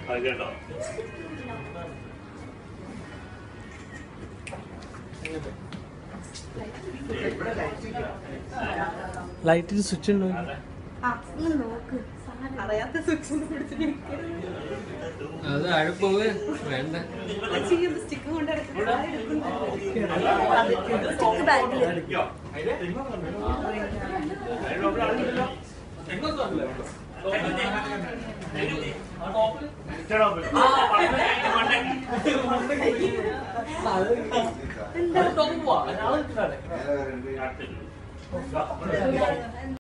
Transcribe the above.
ലൈറ്റിന് switch ഉണ്ടോ? അറിയാത്ത switch അത് അഴപ്പോവേ വേണ്ട. സ്റ്റിക്ക് കൊണ്ട് എന്താ